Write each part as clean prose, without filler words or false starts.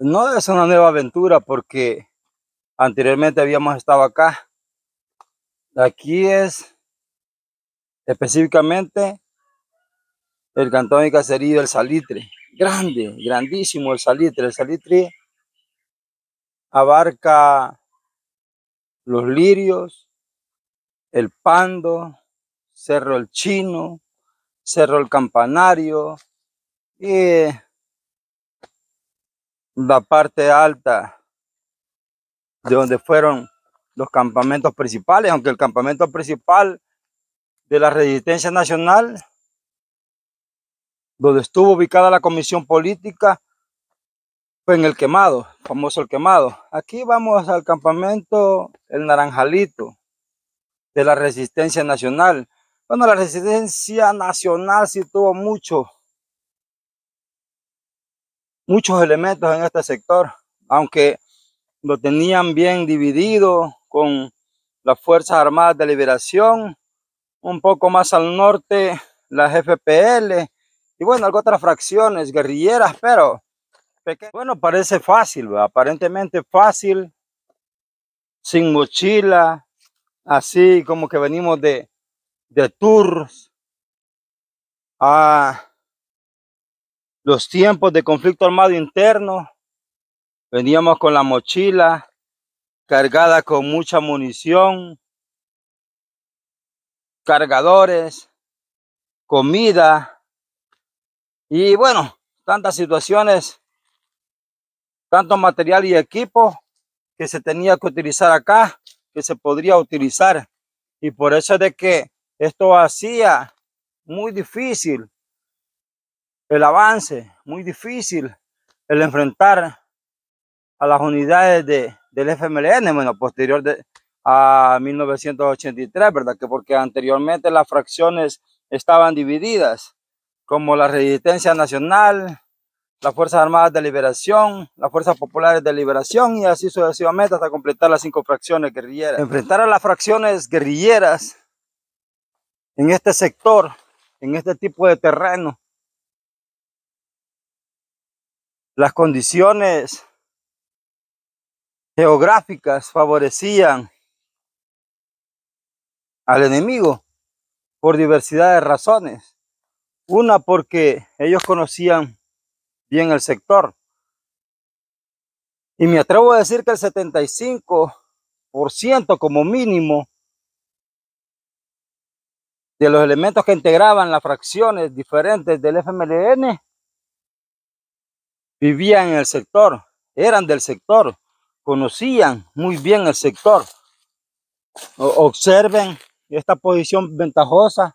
No es una nueva aventura porque anteriormente habíamos estado acá. Aquí es específicamente el cantón y caserío del Salitre. Grande, grandísimo el Salitre. El Salitre abarca los Lirios, el Pando, Cerro el Chino, Cerro el Campanario y la parte alta de donde fueron los campamentos principales, aunque el campamento principal de la Resistencia Nacional, donde estuvo ubicada la comisión política, fue en el Quemado, famoso el Quemado. Aquí vamos al campamento El Naranjalito de la Resistencia Nacional. Bueno, la Resistencia Nacional sí tuvo muchos elementos en este sector, aunque lo tenían bien dividido con las Fuerzas Armadas de Liberación, un poco más al norte las FPL y bueno, algunas otras fracciones guerrilleras, pero bueno, parece fácil, ¿verdad? Aparentemente fácil, sin mochila, así como que venimos de tours a los tiempos de conflicto armado interno. Veníamos con la mochila cargada con mucha munición, cargadores, comida y bueno, tantas situaciones, tanto material y equipo que se tenía que utilizar acá, que se podría utilizar. Y por eso es de que esto hacía muy difícil el avance, muy difícil el enfrentar a las unidades del FMLN, bueno, posterior a 1983, ¿verdad? Que porque anteriormente las fracciones estaban divididas, como la Resistencia Nacional, las Fuerzas Armadas de Liberación, las Fuerzas Populares de Liberación y así sucesivamente hasta completar las 5 fracciones guerrilleras. Enfrentar a las fracciones guerrilleras en este sector, en este tipo de terreno, las condiciones geográficas favorecían al enemigo por diversidad de razones. Una, porque ellos conocían bien el sector. Y me atrevo a decir que el 75% como mínimo de los elementos que integraban las fracciones diferentes del FMLN vivían en el sector, eran del sector, conocían muy bien el sector. Observen esta posición ventajosa,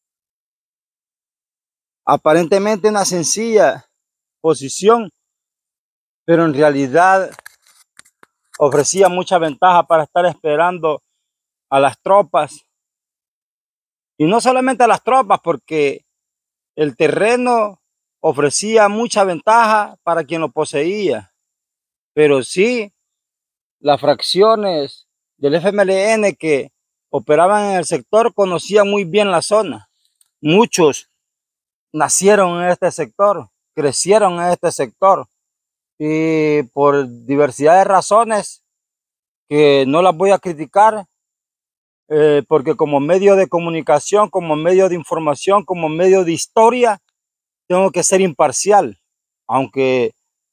aparentemente una sencilla posición, pero en realidad ofrecía mucha ventaja para estar esperando a las tropas. Y no solamente a las tropas, porque el terreno ofrecía mucha ventaja para quien lo poseía, pero sí las fracciones del FMLN que operaban en el sector conocían muy bien la zona. Muchos nacieron en este sector, crecieron en este sector y por diversidad de razones que no las voy a criticar, porque como medio de comunicación, como medio de información, como medio de historia, tengo que ser imparcial, aunque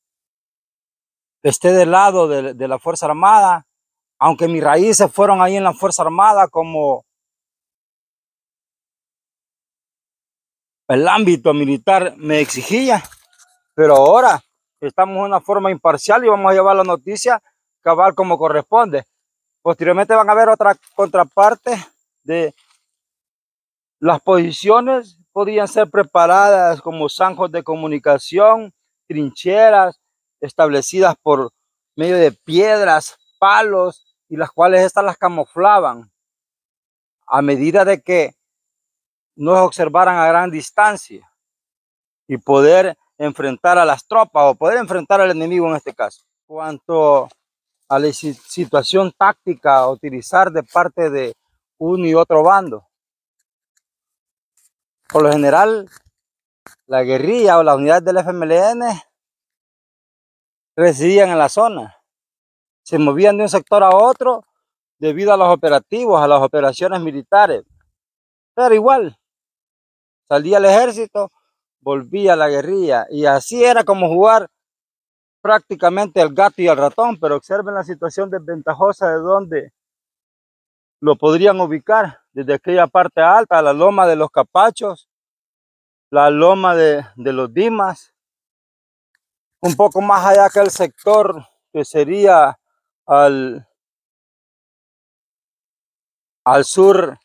esté del lado de la Fuerza Armada, aunque mis raíces fueron ahí en la Fuerza Armada, como el ámbito militar me exigía, pero ahora estamos en una forma imparcial y vamos a llevar la noticia cabal como corresponde. Posteriormente van a ver otra contraparte de las posiciones, podían ser preparadas como zanjos de comunicación, trincheras establecidas por medio de piedras, palos, y las cuales estas las camuflaban a medida de que nos observaran a gran distancia y poder enfrentar a las tropas o poder enfrentar al enemigo en este caso. Cuanto a la situación táctica a utilizar de parte de uno y otro bando, por lo general la guerrilla o las unidades del FMLN residían en la zona. Se movían de un sector a otro debido a los operativos, a las operaciones militares. Pero igual, salía el ejército, volvía la guerrilla. Y así era como jugar prácticamente el gato y el ratón. Pero observen la situación desventajosa de donde lo podrían ubicar. Desde aquella parte alta, la loma de los Capachos, la loma de los Dimas, un poco más allá que el sector que sería al sur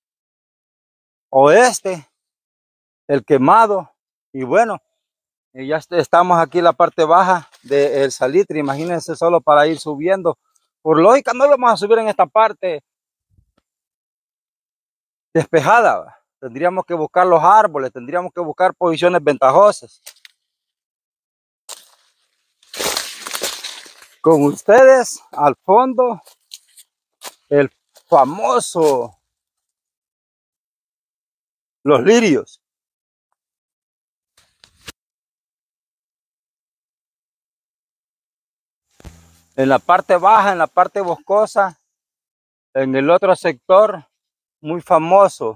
oeste, el Quemado. Y bueno, ya estamos aquí en la parte baja del Salitre. Imagínense, solo para ir subiendo. Por lógica no vamos a subir en esta parte despejada. Tendríamos que buscar los árboles, tendríamos que buscar posiciones ventajosas. Con ustedes al fondo el famoso Los Lirios. En la parte baja, en la parte boscosa, en el otro sector muy famoso,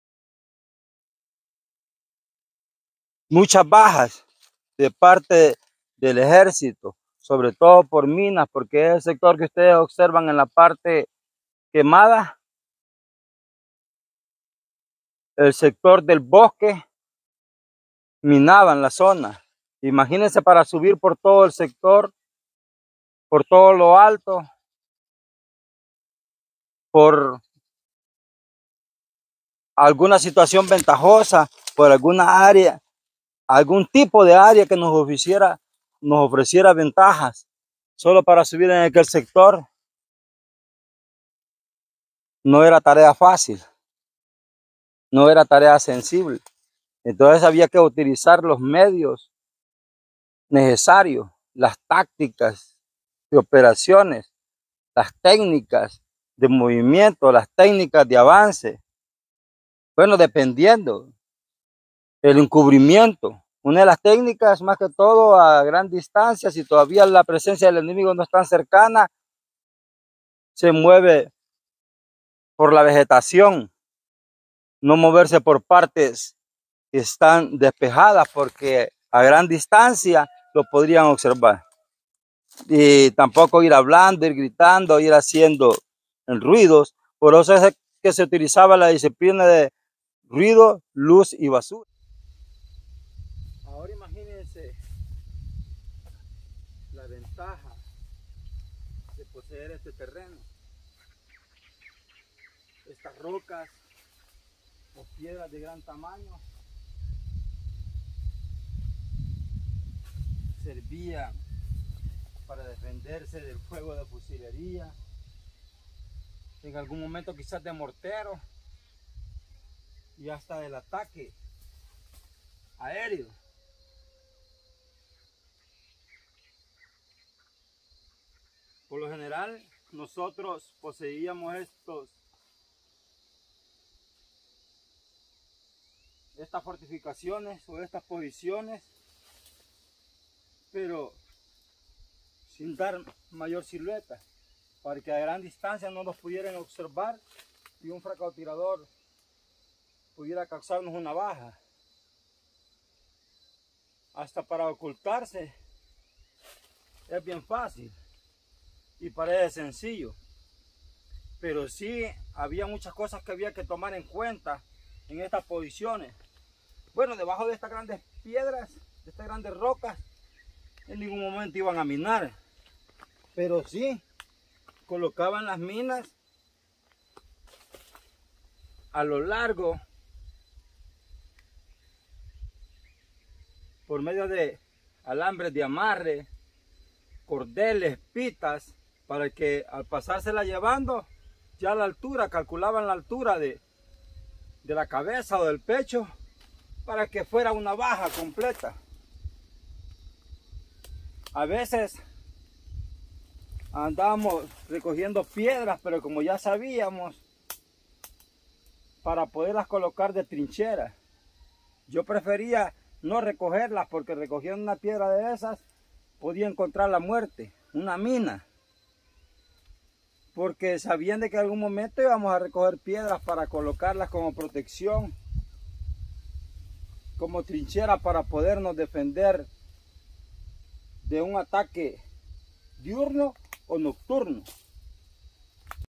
muchas bajas de parte del ejército, sobre todo por minas, porque es el sector que ustedes observan en la parte quemada, el sector del bosque, minaban la zona. Imagínense para subir por todo el sector, por todo lo alto, por alguna situación ventajosa, por alguna área, algún tipo de área que nos ofreciera ventajas, solo para subir en aquel sector, no era tarea fácil, no era tarea sensible. Entonces había que utilizar los medios necesarios, las tácticas de operaciones, las técnicas de movimiento, las técnicas de avance. Bueno, dependiendo, el encubrimiento. Una de las técnicas, más que todo a gran distancia, si todavía la presencia del enemigo no es tan cercana, se mueve por la vegetación, no moverse por partes que están despejadas, porque a gran distancia lo podrían observar. Y tampoco ir hablando, ir gritando, ir haciendo ruidos. Por eso es que se utilizaba la disciplina de ruido, luz y basura. Ahora imagínense la ventaja de poseer este terreno. Estas rocas o piedras de gran tamaño servían para defenderse del fuego de fusilería, en algún momento quizás de mortero y hasta del ataque aéreo. Por lo general nosotros poseíamos estas fortificaciones o estas posiciones, pero sin dar mayor silueta, para que a gran distancia no nos pudieran observar y un francotirador pudiera causarnos una baja. Hasta para ocultarse es bien fácil y parece sencillo, pero sí había muchas cosas que había que tomar en cuenta en estas posiciones. Bueno, debajo de estas grandes piedras, de estas grandes rocas, en ningún momento iban a minar, pero sí colocaban las minas a lo largo por medio de alambres de amarre, cordeles, pitas, para que al pasársela llevando, ya a la altura, calculaban la altura de la cabeza o del pecho, para que fuera una baja completa. A veces andábamos recogiendo piedras, pero como ya sabíamos, para poderlas colocar de trinchera, yo prefería no recogerlas, porque recogiendo una piedra de esas podía encontrar la muerte, una mina. Porque sabían de que en algún momento íbamos a recoger piedras para colocarlas como protección, como trinchera para podernos defender de un ataque diurno o nocturno.